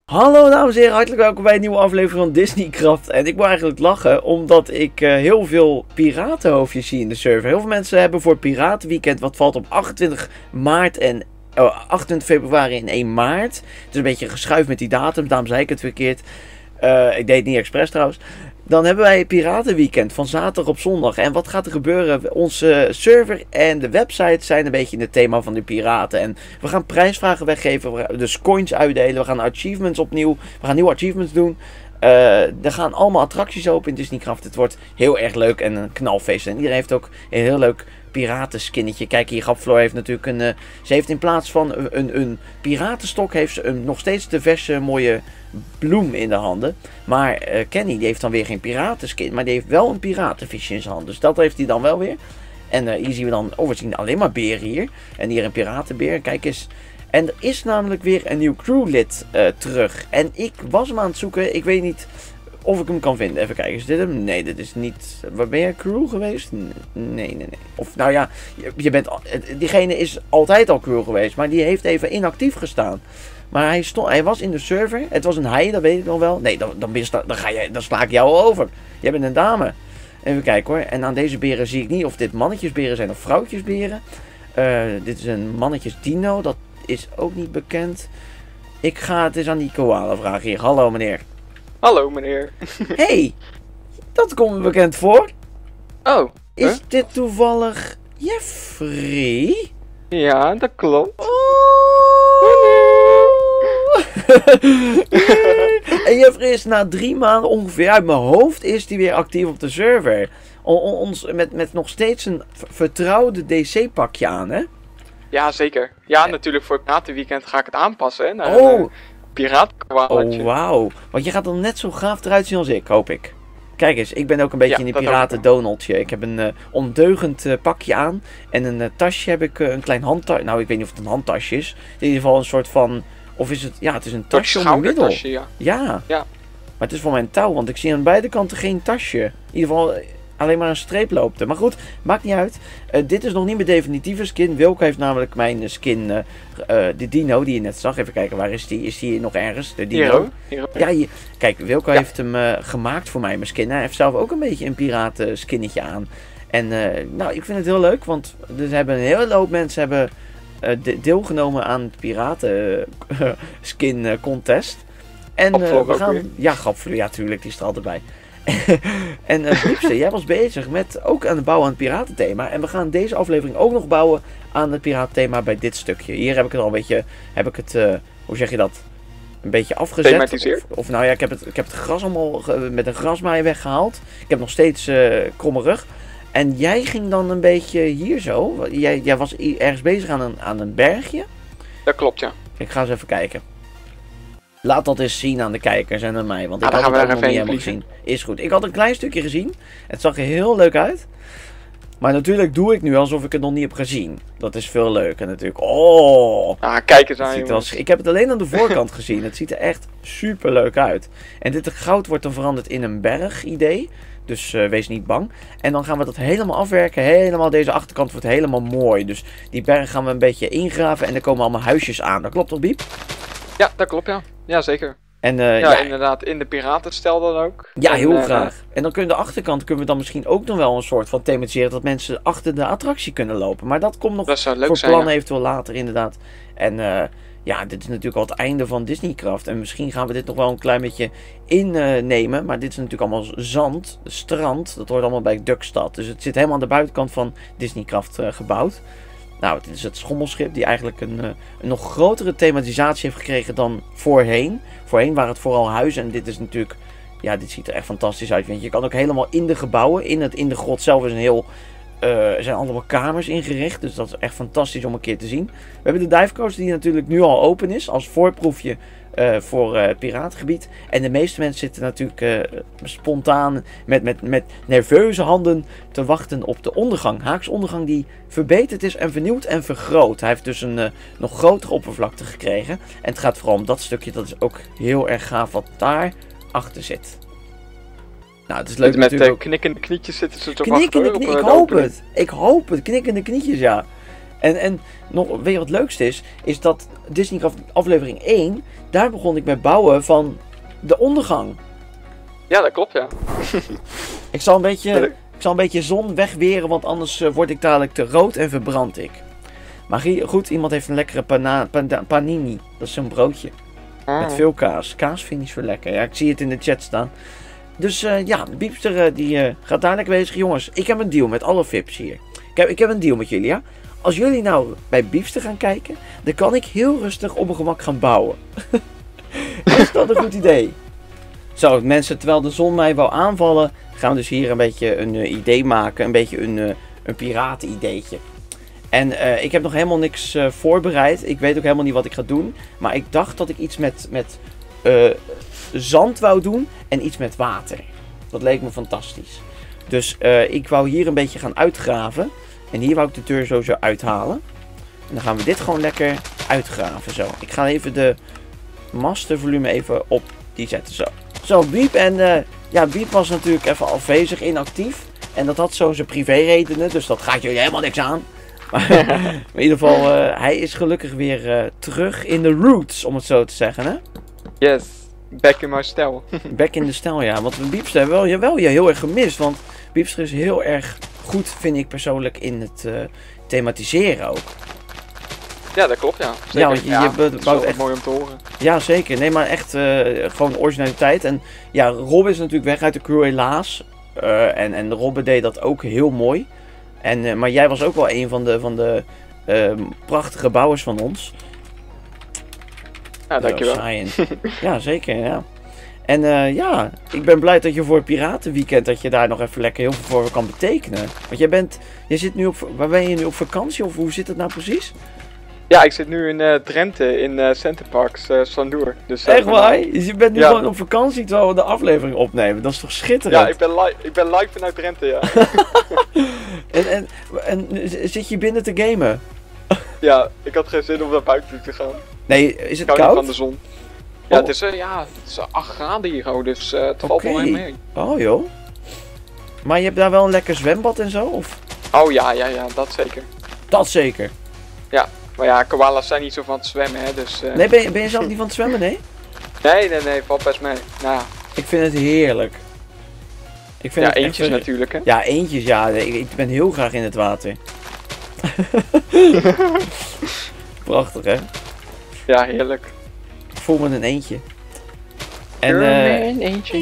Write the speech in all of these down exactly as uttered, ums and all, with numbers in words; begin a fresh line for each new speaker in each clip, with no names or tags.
Hallo dames en heren, hartelijk welkom bij een nieuwe aflevering van Disneycraft. En ik moet eigenlijk lachen, omdat ik uh, heel veel piratenhoofdjes zie in de server. Heel veel mensen hebben voor Piratenweekend, wat valt op achtentwintig maart en oh, achtentwintig februari en één maart. Het is een beetje geschuift met die datum, daarom zei ik het verkeerd. Uh, ik deed het niet expres trouwens. Dan hebben wij Piratenweekend van zaterdag op zondag. En wat gaat er gebeuren? Onze server en de website zijn een beetje in het thema van de piraten. En we gaan prijsvragen weggeven, we gaan dus coins uitdelen, we gaan achievements opnieuw, we gaan nieuwe achievements doen. Uh, er gaan allemaal attracties open in Disneycraft. Het wordt heel erg leuk en een knalfeest. En iedereen heeft ook een heel leuk piratenskinnetje. Kijk hier, Grapfloor heeft natuurlijk een... Uh, ze heeft in plaats van een, een, een piratenstok, heeft ze een, nog steeds de verse mooie bloem in de handen. Maar uh, Kenny die heeft dan weer geen piratenskin, maar die heeft wel een piratenvisje in zijn hand. Dus dat heeft hij dan wel weer. En uh, hier zien we dan, oh we zien alleen maar beren hier. En hier een piratenbeer, kijk eens. En er is namelijk weer een nieuw crewlid uh, terug. En ik was hem aan het zoeken, ik weet niet of ik hem kan vinden. Even kijken, is dit hem? Nee, dit is niet... Waar ben jij crew geweest? Nee, nee, nee. Of nou ja, je, je bent... Diegene is altijd al crew geweest, maar die heeft even inactief gestaan. Maar hij, stond, hij was in de server. Het was een hij, dat weet ik nog wel. Nee, dan, dan, dan, ga je, dan sla ik jou al over. Jij bent een dame. Even kijken hoor. En aan deze beren zie ik niet of dit mannetjesberen zijn of vrouwtjesberen. Uh, dit is een mannetjes dino. Dat is ook niet bekend. Ik ga het eens aan die koala vragen hier. Hallo meneer.
Hallo meneer.
Hey, dat komt me bekend voor.
Oh.
Is
huh?
dit toevallig Jeffrey?
Ja, dat klopt.
Oh. En Jeffrey is na drie maanden ongeveer, uit mijn hoofd, is hij weer actief op de server. O ons, met, met nog steeds een vertrouwde D C-pakje aan, hè?
Ja, zeker. Ja, natuurlijk voor het piratenweekend ga ik het aanpassen, hè, naar
oh.
een piratenkoalaatje.
Oh, wauw. Want je gaat er net zo gaaf eruit zien als ik, hoop ik. Kijk eens, ik ben ook een beetje
ja,
in die piraten Donaldje. Ik heb een uh, ondeugend uh, pakje aan. En een uh, tasje heb ik, uh, een klein handtasje. Nou, ik weet niet of het een handtasje is. In ieder geval een soort van... Of is het... Ja, het is een tasje om de middel.
Ja.
ja.
Ja.
Maar het is voor mijn touw, want ik zie aan beide kanten geen tasje. In ieder geval alleen maar een streep loopt er. Maar goed, maakt niet uit. Uh, dit is nog niet mijn definitieve skin. Wilco heeft namelijk mijn skin, uh, uh, de dino die je net zag. Even kijken, waar is die? Is die nog ergens? De dino.
Hero. Hero.
Ja, hier. Kijk, Wilco
ja.
heeft hem uh, gemaakt voor mij, mijn skin. Hij heeft zelf ook een beetje een piraten skinnetje aan. En uh, nou, ik vind het heel leuk, want er hebben een hele hoop mensen hebben uh, de deelgenomen aan het piraten uh, skin uh, contest. En uh, we gaan... Weer. Ja, Grapvloer, ja tuurlijk, die is er altijd bij. En uh, Liefste, jij was bezig met ook aan het bouwen aan het piratenthema. En we gaan deze aflevering ook nog bouwen aan het piratenthema bij dit stukje. Hier heb ik het al een beetje, heb ik het, uh, hoe zeg je dat, een beetje afgezet. Of, of nou ja, ik heb het, ik heb het gras allemaal met een grasmaaier weggehaald. Ik heb nog steeds uh, kromme rug. En jij ging dan een beetje hier zo. Jij, jij was ergens bezig aan een, aan een bergje.
Dat klopt, ja.
Ik ga eens even kijken. Laat dat eens zien aan de kijkers en aan mij, want ik
ah,
had het ook nog niet helemaal
vliegen.
gezien. Is goed. Ik had een klein stukje gezien. Het zag er heel leuk uit. Maar natuurlijk doe ik nu alsof ik het nog niet heb gezien. Dat is veel leuker natuurlijk. Oh!
Ah, kijk eens aan,
wel, ik heb het alleen aan de voorkant gezien. Het ziet er echt super leuk uit. En dit goud wordt dan veranderd in een berg idee. Dus uh, wees niet bang. En dan gaan we dat helemaal afwerken. Helemaal deze achterkant wordt helemaal mooi. Dus die berg gaan we een beetje ingraven. En er komen allemaal huisjes aan. Dat klopt toch, Biep?
Ja, dat klopt, ja. Ja, zeker.
En, uh,
ja,
ja,
inderdaad, in de piratenstijl dan ook.
Ja,
en,
heel
uh,
graag. En dan kunnen de achterkant kunnen we dan misschien ook nog wel een soort van thematiseren dat mensen achter de attractie kunnen lopen. Maar dat komt nog
dat zou leuk
voor
zijn,
plannen
ja.
eventueel later inderdaad. En uh, ja, dit is natuurlijk al het einde van Disneycraft. En misschien gaan we dit nog wel een klein beetje innemen. Uh, maar dit is natuurlijk allemaal zand, strand. Dat hoort allemaal bij Duckstad. Dus het zit helemaal aan de buitenkant van Disneycraft uh, gebouwd. Nou, dit is het schommelschip die eigenlijk een, uh, een nog grotere thematisatie heeft gekregen dan voorheen. Voorheen waren het vooral huizen en dit is natuurlijk, ja, dit ziet er echt fantastisch uit. Want je kan ook helemaal in de gebouwen, in, het, in de grot zelf is een heel, uh, zijn allemaal kamers ingericht. Dus dat is echt fantastisch om een keer te zien. We hebben de divecoaster die natuurlijk nu al open is als voorproefje. Uh, voor uh, het piratengebied. En de meeste mensen zitten natuurlijk uh, spontaan met, met, met nerveuze handen te wachten op de ondergang. Haaks ondergang die verbeterd is en vernieuwd en vergroot. Hij heeft dus een uh, nog grotere oppervlakte gekregen. En het gaat vooral om dat stukje. Dat is ook heel erg gaaf wat daar achter zit. Nou, het is leuk
met
natuurlijk
uh, knikkende knietjes zitten ze te
knikkende
wachten.
Knie,
op,
ik
uh,
hoop het. Ik hoop het. Knikkende knietjes, ja. En, en nog, weet je wat het leukste is? Is dat Disneycraft aflevering één, daar begon ik met bouwen van de ondergang.
Ja, dat klopt, ja.
Ik zal een beetje, ik zal een beetje zon wegweren, want anders uh, word ik dadelijk te rood en verbrand ik. Maar goed, iemand heeft een lekkere pana, pana, panini. Dat is zo'n broodje.
Mm.
Met veel kaas. Kaas vind ik niet zo lekker. Ja, ik zie het in de chat staan. Dus uh, ja, Biepster uh, die uh, gaat daar lekker bezig. Jongens, ik heb een deal met alle V I P's hier. Ik heb, ik heb een deal met jullie, ja. Als jullie nou bij Biepster gaan kijken, dan kan ik heel rustig op mijn gemak gaan bouwen. Is dat een goed idee? Zo, mensen, terwijl de zon mij wou aanvallen, gaan we dus hier een beetje een uh, idee maken. Een beetje een, uh, een piraten-ideetje. En uh, ik heb nog helemaal niks uh, voorbereid. Ik weet ook helemaal niet wat ik ga doen. Maar ik dacht dat ik iets met, met uh, zand wou doen en iets met water. Dat leek me fantastisch. Dus uh, ik wou hier een beetje gaan uitgraven. En hier wou ik de deur sowieso uithalen. En dan gaan we dit gewoon lekker uitgraven. Zo. Ik ga even de mastervolume even op die zetten. Zo. Zo, Biep. En uh, ja, Biep was natuurlijk even afwezig, inactief. En dat had zo zijn privéredenen. Dus dat gaat jullie helemaal niks aan. Maar in ieder geval, uh, hij is gelukkig weer uh, terug in de roots, om het zo te zeggen, hè?
Yes, back in my stijl.
Back in de stijl, ja. Want Biepster hebben wel, wel je heel erg gemist. Want Biepster is heel erg goed, vind ik persoonlijk, in het uh, thematiseren ook.
Ja, dat klopt, ja. Zeker.
Ja, want je,
ja,
je bouwt
dat is wel
echt
mooi om te horen.
Ja, zeker. Nee, maar echt uh, gewoon originaliteit. En ja, Rob is natuurlijk weg uit de crew, helaas. Uh, en, en Robbe deed dat ook heel mooi. En, uh, maar jij was ook wel een van de, van de uh, prachtige bouwers van ons.
Ja, dankjewel.
Zo, ja, zeker, ja. En uh, ja, ik ben blij dat je voor het Piratenweekend, dat je daar nog even lekker heel veel voor kan betekenen. Want jij bent, jij zit nu op, waar ben je nu op vakantie of hoe zit het nou precies?
Ja, ik zit nu in uh, Drenthe, in uh, Centerparks, uh, Sandoer. Dus, uh,
echt waar? Dus je bent nu
ja.
gewoon op vakantie terwijl we de aflevering opnemen. Dat is toch schitterend?
Ja, ik ben, li ik ben live vanuit Drenthe, ja.
en, en, en zit je binnen te gamen?
Ja, ik had geen zin om naar buiten te gaan.
Nee, is het
ik hou
koud?
niet van de zon. Ja,
oh. het
is, uh, ja, het is acht graden hier, oh, dus uh, het
okay.
valt wel mee mee.
Oh joh. Maar je hebt daar wel een lekker zwembad en zo? Of?
Oh ja, ja, ja, dat zeker.
Dat zeker?
Ja, maar ja, koala's zijn niet zo van het zwemmen, hè, dus... Uh...
Nee, ben je, ben je zelf niet van het zwemmen, nee?
Nee, nee, nee, valt best mee. Nou ja.
Ik vind het heerlijk. Ik vind
ja,
het
eentjes
echt...
natuurlijk, hè?
Ja, eentjes, ja. Ik, ik ben heel graag in het water. Prachtig, hè?
Ja, heerlijk.
Ik voel me een eentje. En,
uh,
uh,
een eentje.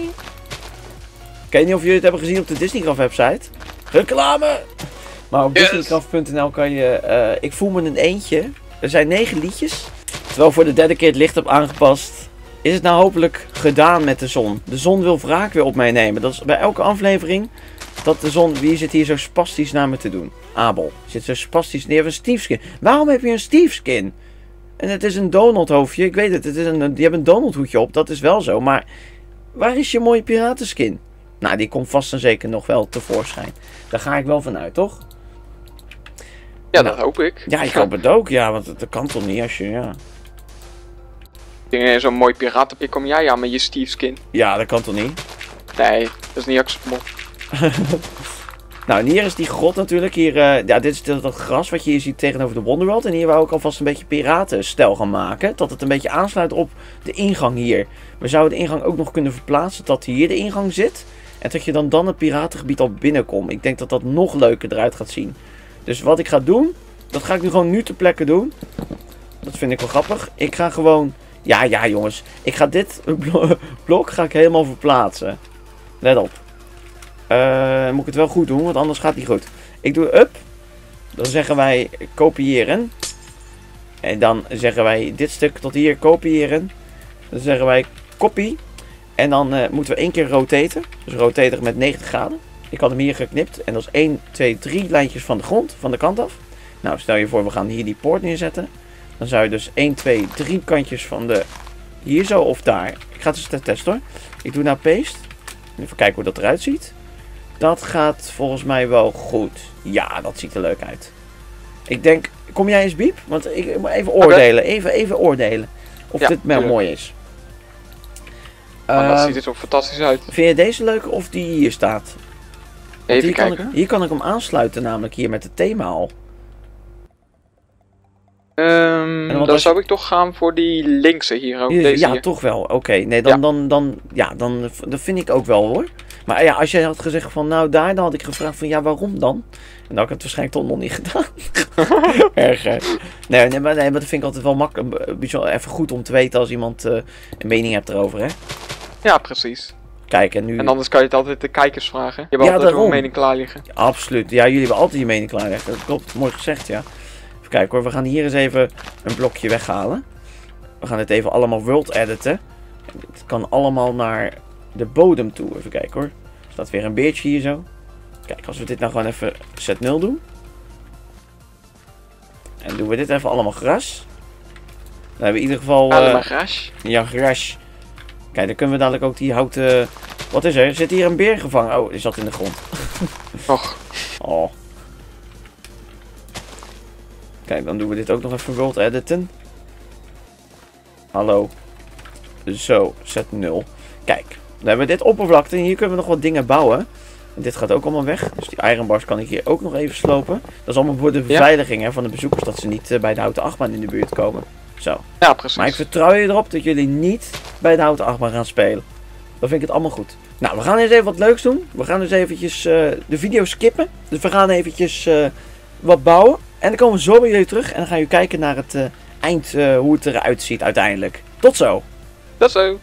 Ik weet niet of jullie het hebben gezien op de Disneycraft website. Reclame! Maar op
Yes.
disneycraft punt n l kan je... Uh, ik voel me een eentje. Er zijn negen liedjes. Terwijl voor de derde keer het licht op aangepast. Is het nou hopelijk gedaan met de zon. De zon wil wraak weer op mij nemen. Dat is bij elke aflevering. Dat de zon... Wie zit hier zo spastisch naar me te doen? Abel. Zit zo spastisch... Nee, je hebt een Steve skin. Waarom heb je een Steve skin? En het is een Donald hoofdje. Ik weet het. Het is een, die hebben een Donald hoedje op. Dat is wel zo. Maar waar is je mooie piratenskin? Nou, die komt vast en zeker nog wel tevoorschijn. Daar ga ik wel van uit, toch?
Ja,
nou,
dat hoop ik.
Ja, ik hoop het ook. Ja, want dat kan toch niet als je... Ja,
Zo'n mooi piratenpik kom jij aan met je Steve skin.
ja dat kan toch niet?
Nee, dat is niet acceptabel.
Nou, en hier is die grot natuurlijk. Hier, uh, ja, dit is dat, dat gras wat je hier ziet tegenover de Wonderworld. En hier wou ik alvast een beetje piratenstijl gaan maken. Dat het een beetje aansluit op de ingang hier. We zouden de ingang ook nog kunnen verplaatsen dat hier de ingang zit. En dat je dan dan het piratengebied al binnenkomt. Ik denk dat dat nog leuker eruit gaat zien. Dus wat ik ga doen, dat ga ik nu gewoon nu ter plekke doen. Dat vind ik wel grappig. Ik ga gewoon... Ja, ja jongens. Ik ga dit blok ga ik helemaal verplaatsen. Let op. Uh, moet ik het wel goed doen, want anders gaat het niet goed. Ik doe up. Dan zeggen wij kopiëren. En dan zeggen wij dit stuk tot hier kopiëren. Dan zeggen wij copy. En dan uh, moeten we één keer rotaten. Dus rotaten met negentig graden. Ik had hem hier geknipt. En dat is één, twee, drie lijntjes van de grond, van de kant af. Nou, stel je voor, we gaan hier die poort neerzetten. Dan zou je dus één, twee, drie kantjes van de... Hier zo of daar. Ik ga het dus testen hoor. Ik doe nou paste. Even kijken hoe dat eruit ziet. Dat gaat volgens mij wel goed. Ja, dat ziet er leuk uit. Ik denk... Kom jij eens, Biep? Want ik moet even oordelen. Even, even oordelen. Of
ja,
dit wel mooi is.
Uh, dat
uh,
ziet er zo fantastisch uit.
Vind je deze leuk of die hier staat?
Even
hier
kijken.
Kan ik, hier kan ik hem aansluiten, namelijk hier met het thema al.
Um, dan
als...
zou ik toch gaan voor die linkse hier ook.
Ja,
deze
ja
hier.
toch wel. Oké, okay. nee, dan,
ja.
dan, dan, ja, dan, dat vind ik ook wel hoor. Maar ja, als jij had gezegd van, nou daar, dan had ik gevraagd van, ja, waarom dan? En dan had ik het waarschijnlijk toch nog niet gedaan. Erg, hè? Nee, nee, maar, nee, maar dat vind ik altijd wel makkelijk. Even goed om te weten als iemand uh, een mening hebt erover, hè?
Ja, precies.
Kijk, en nu...
En anders kan je het altijd de kijkers vragen. Je hebt
ja,
altijd
daarom.
een mening klaar liggen.
Ja, absoluut. Ja, jullie hebben altijd je mening klaar liggen. Dat klopt. Mooi gezegd, ja. Even kijken hoor. We gaan hier eens even een blokje weghalen. We gaan dit even allemaal world editen. Het kan allemaal naar de bodem toe. Even kijken hoor. Er staat weer een beertje hier zo. Kijk, als we dit nou gewoon even zet nul doen. En doen we dit even allemaal gras. Dan hebben we in ieder geval...
Allemaal
uh,
gras.
Ja, gras. Kijk, dan kunnen we dadelijk ook die houten... Wat is er? Zit hier een beer gevangen? Oh, die zat in de grond.
Och.
Oh. Kijk, dan doen we dit ook nog even world editen. Hallo. Zo, zet nul. Kijk, dan hebben we dit oppervlakte en hier kunnen we nog wat dingen bouwen. En dit gaat ook allemaal weg. Dus die iron bars kan ik hier ook nog even slopen. Dat is allemaal voor de beveiliging, hè, van de bezoekers, dat ze niet uh, bij de houten achtbaan in de buurt komen. Zo.
Ja, precies.
Maar ik vertrouw je erop dat jullie niet bij de houten achtbaan gaan spelen. Dan vind ik het allemaal goed. Nou, we gaan eens even wat leuks doen. We gaan dus eventjes uh, de video skippen. Dus we gaan eventjes uh, wat bouwen. En dan komen we zo bij jullie terug. En dan gaan jullie kijken naar het uh, eind, uh, hoe het eruit ziet uiteindelijk. Tot zo.
Tot zo.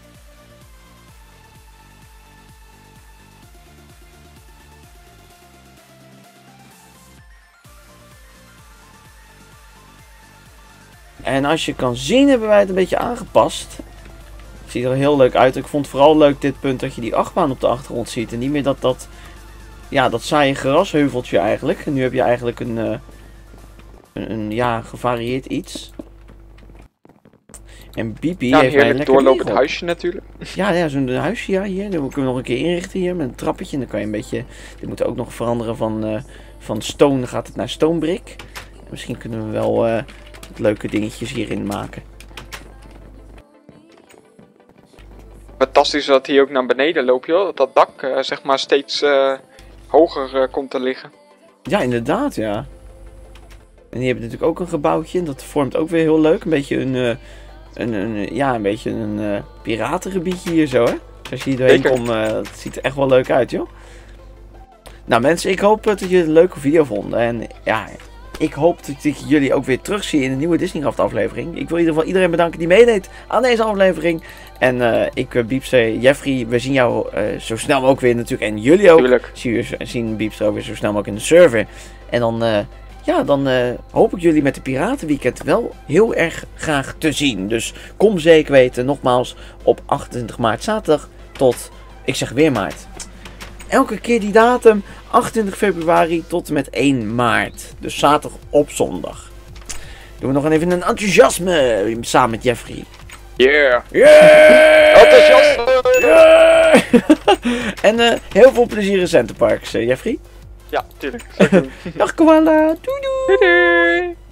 En als je kan zien, hebben wij het een beetje aangepast. Het ziet er heel leuk uit. Ik vond vooral leuk dit punt dat je die achtbaan op de achtergrond ziet. En niet meer dat dat, ja, dat saaie grasheuveltje eigenlijk. En nu heb je eigenlijk een, uh, een, een ja, gevarieerd iets. En Bibi
ja,
heeft
een
een
heerlijk doorlopend huisje natuurlijk.
Ja, ja, zo'n huisje ja, hier. Dan kunnen we nog een keer inrichten hier met een trappetje. En dan kan je een beetje... Dit moet ook nog veranderen van, uh, van stone. Dan gaat het naar stonebrick. Misschien kunnen we wel uh, leuke dingetjes hierin maken.
Fantastisch dat hij ook naar beneden loopt, joh. Dat dat dak uh, zeg maar steeds uh, hoger uh, komt te liggen.
Ja, inderdaad, ja. En hier heb je natuurlijk ook een gebouwtje. Dat vormt ook weer heel leuk. Een beetje een... Uh, Een, een, ja, een beetje een uh, piratengebiedje hier zo, hè. Als je hier doorheen komt, uh, het ziet er echt wel leuk uit, joh. Nou mensen, ik hoop dat jullie het een leuke video vonden. En ja, ik hoop dat ik jullie ook weer terugzie in een nieuwe Disneycraft aflevering. Ik wil in ieder geval iedereen bedanken die meedeed aan deze aflevering. En uh, ik, uh, Biepster, Jeffrey, we zien jou uh, zo snel mogelijk weer natuurlijk. En jullie ook.
Tuurlijk.
Zie, zien Biepster ook weer zo snel mogelijk in de server. En dan... Uh, Ja, dan uh, hoop ik jullie met de Piratenweekend wel heel erg graag te zien. Dus kom zeker weten, nogmaals, op achtentwintig maart zaterdag tot, ik zeg weer maart. Elke keer die datum, achtentwintig februari tot en met één maart. Dus zaterdag op zondag. Doen we nog even een enthousiasme samen met Jeffrey.
Yeah!
Yeah!
Enthousiasme!
Yeah! En uh, heel veel plezier in Centerparks, uh, Jeffrey.
Ja, tuurlijk.
Dag koala. Doei doei.
Doei doei.